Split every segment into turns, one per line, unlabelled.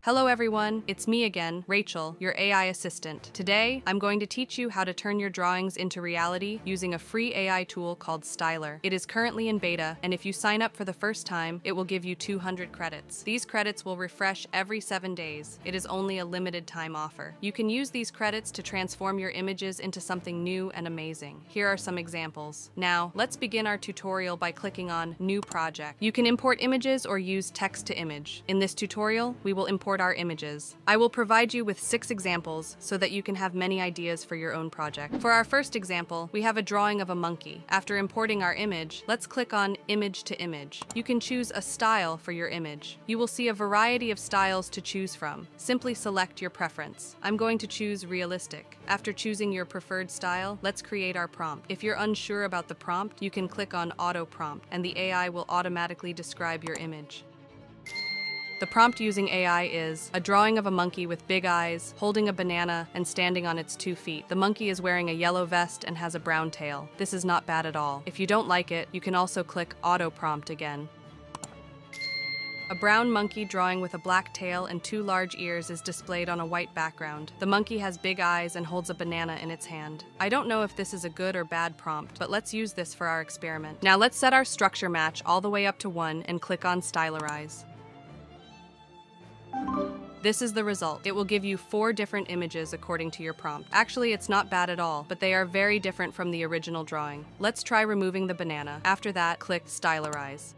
Hello everyone, it's me again, Rachel, your AI assistant. Today, I'm going to teach you how to turn your drawings into reality using a free AI tool called Styler. It is currently in beta, and if you sign up for the first time, it will give you 200 credits. These credits will refresh every 7 days. It is only a limited time offer. You can use these credits to transform your images into something new and amazing. Here are some examples. Now, let's begin our tutorial by clicking on New Project. You can import images or use text to image. In this tutorial, we will import our images. I will provide you with 6 examples so that you can have many ideas for your own project. For our first example, we have a drawing of a monkey. After importing our image, let's click on Image to Image. You can choose a style for your image. You will see a variety of styles to choose from. Simply select your preference. I'm going to choose realistic. After choosing your preferred style, let's create our prompt. If you're unsure about the prompt, you can click on Auto Prompt, and the AI will automatically describe your image. The prompt using AI is a drawing of a monkey with big eyes, holding a banana, and standing on its 2 feet. The monkey is wearing a yellow vest and has a brown tail. This is not bad at all. If you don't like it, you can also click Auto Prompt again. A brown monkey drawing with a black tail and 2 large ears is displayed on a white background. The monkey has big eyes and holds a banana in its hand. I don't know if this is a good or bad prompt, but let's use this for our experiment. Now let's set our structure match all the way up to 1 and click on Stylerize. This is the result. It will give you 4 different images according to your prompt. Actually, it's not bad at all, but they are very different from the original drawing. Let's try removing the banana. After that, click Stylerize.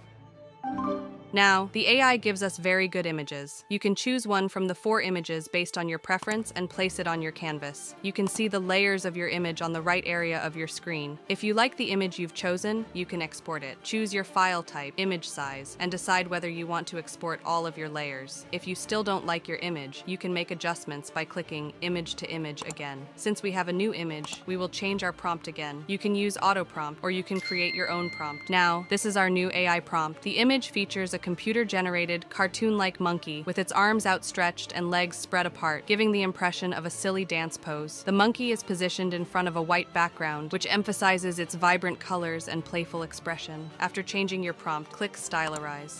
Now, the AI gives us very good images. You can choose one from the 4 images based on your preference and place it on your canvas. You can see the layers of your image on the right area of your screen. If you like the image you've chosen, you can export it. Choose your file type, image size, and decide whether you want to export all of your layers. If you still don't like your image, you can make adjustments by clicking Image to Image again. Since we have a new image, we will change our prompt again. You can use Auto Prompt, or you can create your own prompt. Now, this is our new AI prompt. The image features a computer-generated, cartoon-like monkey with its arms outstretched and legs spread apart, giving the impression of a silly dance pose. The monkey is positioned in front of a white background, which emphasizes its vibrant colors and playful expression. After changing your prompt, click Stylerize.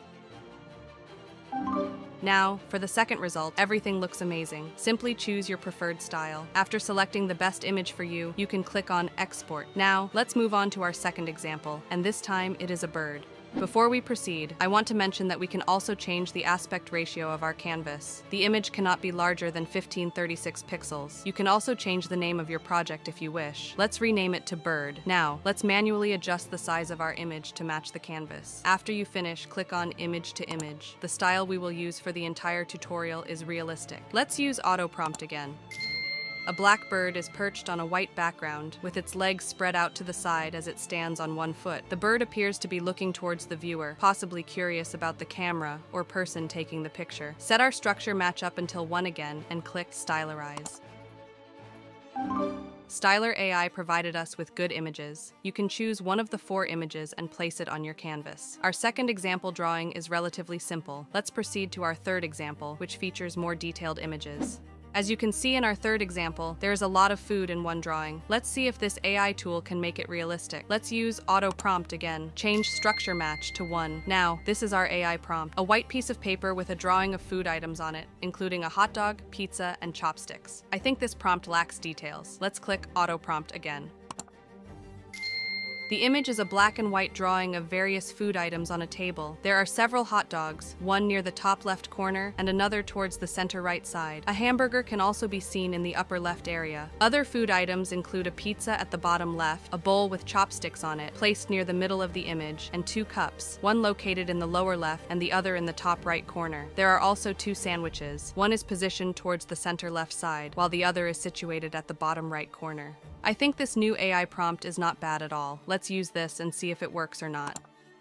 Now, for the second result, everything looks amazing. Simply choose your preferred style. After selecting the best image for you, you can click on Export. Now, let's move on to our second example, and this time it is a bird. Before we proceed, I want to mention that we can also change the aspect ratio of our canvas. The image cannot be larger than 1536 pixels. You can also change the name of your project if you wish. Let's rename it to Bird. Now, let's manually adjust the size of our image to match the canvas. After you finish, click on Image to Image. The style we will use for the entire tutorial is realistic. Let's use Auto Prompt again. A black bird is perched on a white background, with its legs spread out to the side as it stands on 1 foot. The bird appears to be looking towards the viewer, possibly curious about the camera or person taking the picture. Set our structure match up until 1 again and click Stylerize. Styler AI provided us with good images. You can choose one of the 4 images and place it on your canvas. Our second example drawing is relatively simple. Let's proceed to our third example, which features more detailed images. As you can see in our third example, there is a lot of food in one drawing. Let's see if this AI tool can make it realistic. Let's use Auto Prompt again. Change Structure Match to 1. Now, this is our AI prompt. A white piece of paper with a drawing of food items on it, including a hot dog, pizza, and chopsticks. I think this prompt lacks details. Let's click Auto Prompt again. The image is a black and white drawing of various food items on a table. There are several hot dogs, one near the top left corner and another towards the center right side. A hamburger can also be seen in the upper left area. Other food items include a pizza at the bottom left, a bowl with chopsticks on it, placed near the middle of the image, and 2 cups, one located in the lower left and the other in the top right corner. There are also 2 sandwiches. One is positioned towards the center left side, while the other is situated at the bottom right corner. I think this new AI prompt is not bad at all. Let's use this and see if it works or not.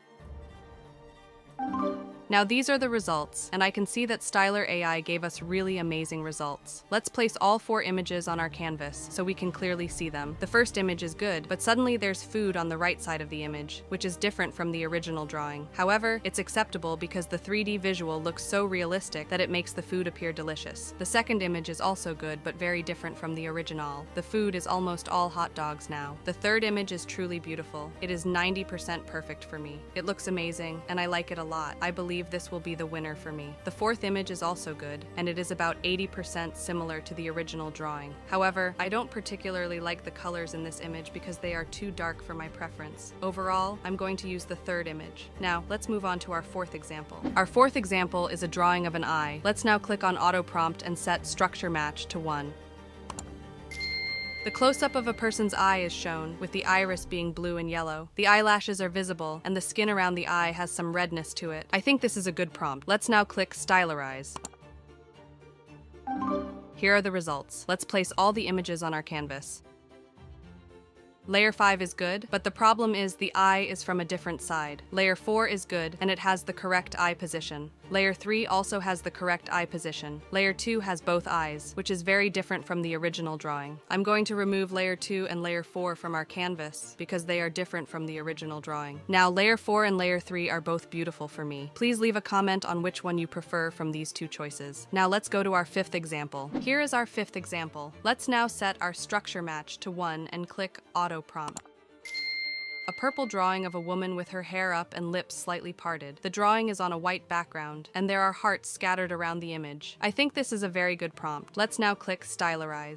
Now these are the results, and I can see that Styler AI gave us really amazing results. Let's place all 4 images on our canvas so we can clearly see them. The first image is good, but suddenly there's food on the right side of the image, which is different from the original drawing. However, it's acceptable because the 3D visual looks so realistic that it makes the food appear delicious. The second image is also good, but very different from the original. The food is almost all hot dogs now. The third image is truly beautiful. It is 90% perfect for me. It looks amazing, and I like it a lot. I believe believe this will be the winner for me. The fourth image is also good, and it is about 80% similar to the original drawing. However, I don't particularly like the colors in this image because they are too dark for my preference. Overall, I'm going to use the third image. Now, let's move on to our fourth example. Our fourth example is a drawing of an eye. Let's now click on Auto Prompt and set Structure Match to 1. The close-up of a person's eye is shown, with the iris being blue and yellow. The eyelashes are visible, and the skin around the eye has some redness to it. I think this is a good prompt. Let's now click Stylerize. Here are the results. Let's place all the images on our canvas. Layer 5 is good, but the problem is the eye is from a different side. Layer 4 is good, and it has the correct eye position. Layer 3 also has the correct eye position. Layer 2 has both eyes, which is very different from the original drawing. I'm going to remove Layer 2 and Layer 4 from our canvas because they are different from the original drawing. Now, Layer 4 and Layer 3 are both beautiful for me. Please leave a comment on which one you prefer from these two choices. Now let's go to our fifth example. Here is our fifth example. Let's now set our structure match to 1 and click Auto Prompt. A purple drawing of a woman with her hair up and lips slightly parted. The drawing is on a white background, and there are hearts scattered around the image. I think this is a very good prompt. Let's now click Stylerize.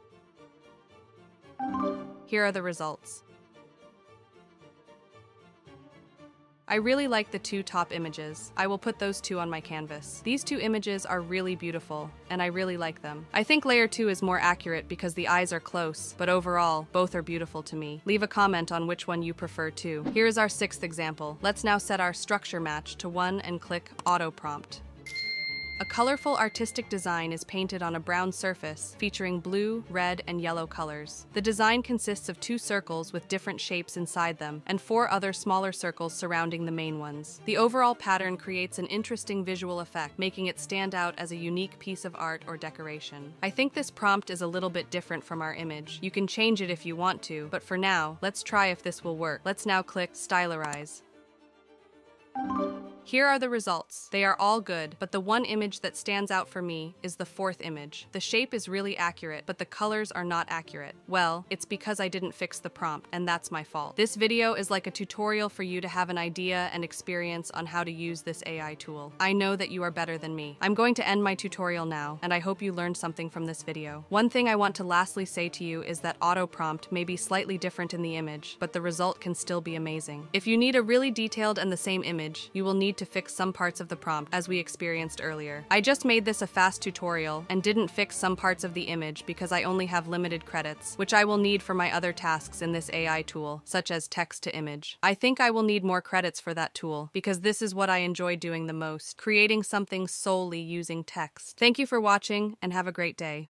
Here are the results. I really like the two top images. I will put those two on my canvas. These two images are really beautiful, and I really like them. I think Layer 2 is more accurate because the eyes are close, but overall, both are beautiful to me. Leave a comment on which one you prefer too. Here is our sixth example. Let's now set our structure match to 1 and click Auto Prompt. A colorful artistic design is painted on a brown surface featuring blue, red, and yellow colors. The design consists of 2 circles with different shapes inside them and 4 other smaller circles surrounding the main ones. The overall pattern creates an interesting visual effect, making it stand out as a unique piece of art or decoration. I think this prompt is a little bit different from our image. You can change it if you want to, but for now, let's try if this will work. Let's now click Stylerize. Here are the results. They are all good, but the one image that stands out for me is the fourth image. The shape is really accurate, but the colors are not accurate. Well, it's because I didn't fix the prompt, and that's my fault. This video is like a tutorial for you to have an idea and experience on how to use this AI tool. I know that you are better than me. I'm going to end my tutorial now, and I hope you learned something from this video. One thing I want to lastly say to you is that auto prompt may be slightly different in the image, but the result can still be amazing. If you need a really detailed and the same image, you will need to fix some parts of the prompt, as we experienced earlier. I just made this a fast tutorial and didn't fix some parts of the image because I only have limited credits, which I will need for my other tasks in this AI tool, such as text to image. I think I will need more credits for that tool because this is what I enjoy doing the most, creating something solely using text. Thank you for watching and have a great day.